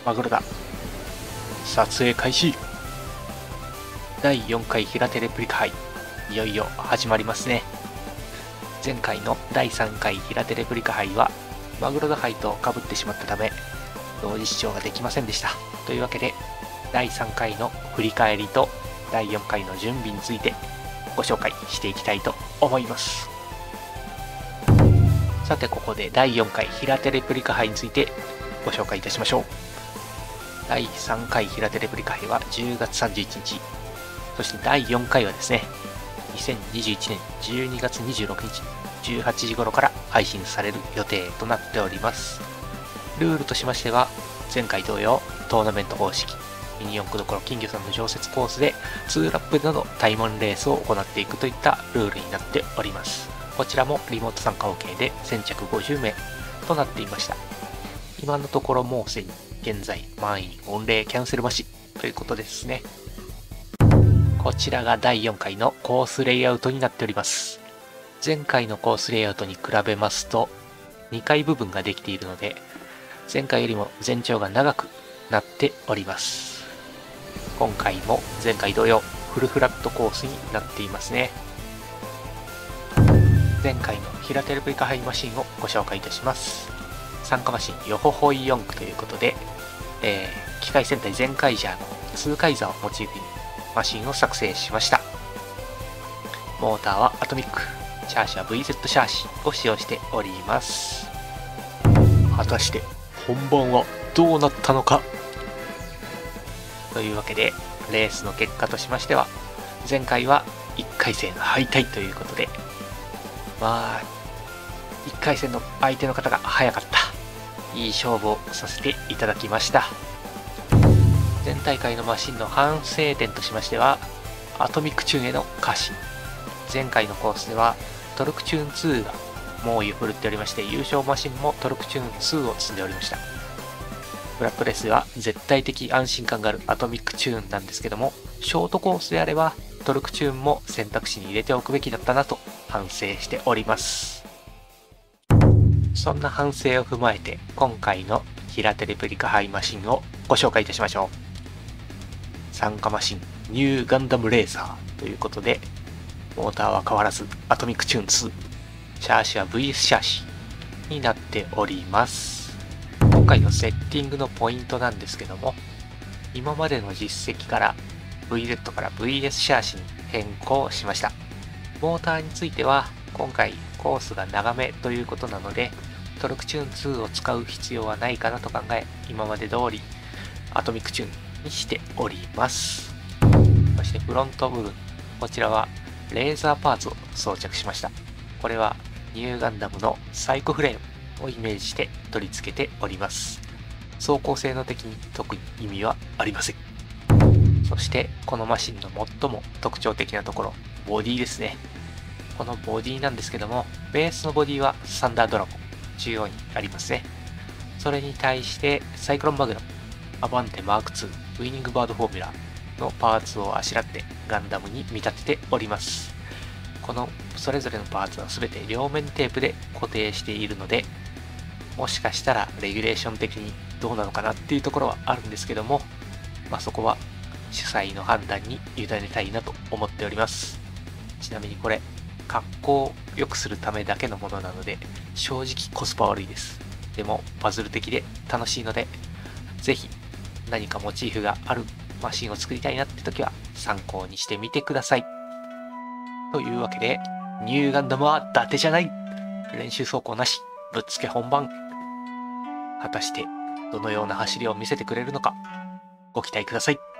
マグロだ。撮影開始。第4回平手レプリカ杯、いよいよ始まりますね。前回の第3回平手レプリカ杯はマグロダ杯とかぶってしまったため同時視聴ができませんでした。というわけで第3回の振り返りと第4回の準備についてご紹介していきたいと思います。さてここで第4回平手レプリカ杯についてご紹介いたしましょう。第3回平手レプリカ杯は10月31日、そして第4回はですね、2021年12月26日18時頃から配信される予定となっております。ルールとしましては、前回同様トーナメント方式、ミニ四駆どころ金魚さんの常設コースで2ラップでの対門レースを行っていくといったルールになっております。こちらもリモート参加 OK で先着50名となっていました。今のところもうすでに現在満員御礼キャンセル待ちということですね。こちらが第4回のコースレイアウトになっております。前回のコースレイアウトに比べますと2階部分ができているので前回よりも全長が長くなっております。今回も前回同様フルフラットコースになっていますね。前回の平手レプリカ杯マシンをご紹介いたします。参加マシンヨホホイ4区ということで、機械戦隊ゼンカイジャーの2カイザーをモチーフにマシンを作成しました。モーターはアトミック、シャーシは VZ シャーシを使用しております。果たして本番はどうなったのかというわけで、レースの結果としましては前回は1回戦敗退ということで、まあ1回戦の相手の方が早かった、いい勝負をさせていただきました。前大会のマシンの反省点としましては、アトミックチューンへの過信。前回のコースではトルクチューン2が猛威を振るっておりまして、優勝マシンもトルクチューン2を積んでおりました。フラットレースでは絶対的安心感があるアトミックチューンなんですけども、ショートコースであればトルクチューンも選択肢に入れておくべきだったなと反省しております。そんな反省を踏まえて今回の平手レプリカ杯マシンをご紹介いたしましょう。参加マシンニューガンダムレーザーということで、モーターは変わらずアトミックチューン2、シャーシは VS シャーシになっております。今回のセッティングのポイントなんですけども、今までの実績から VZ から VS シャーシに変更しました。モーターについては今回コースが長めということなのでトルクチューン2を使う必要はないかなと考え、今まで通りアトミックチューンにしております。そしてフロント部分、こちらはレーザーパーツを装着しました。これはニューガンダムのサイコフレームをイメージして取り付けております。走行性能的に特に意味はありません。そしてこのマシンの最も特徴的なところ、ボディですね。このボディなんですけども、ベースのボディはサンダードラゴン中央にありますね。それに対してサイクロンマグナム、アバンテマーク2、ウィニングバードフォーミュラのパーツをあしらってガンダムに見立てております。このそれぞれのパーツは全て両面テープで固定しているので、もしかしたらレギュレーション的にどうなのかなっていうところはあるんですけども、そこは主催の判断に委ねたいなと思っております。ちなみにこれ格好を良くするためだけのものなので正直コスパ悪いです。でもパズル的で楽しいので、ぜひ何かモチーフがあるマシンを作りたいなって時は参考にしてみてください。というわけで、ニューガンダムは伊達じゃない、練習走行なし、ぶっつけ本番。果たしてどのような走りを見せてくれるのかご期待ください。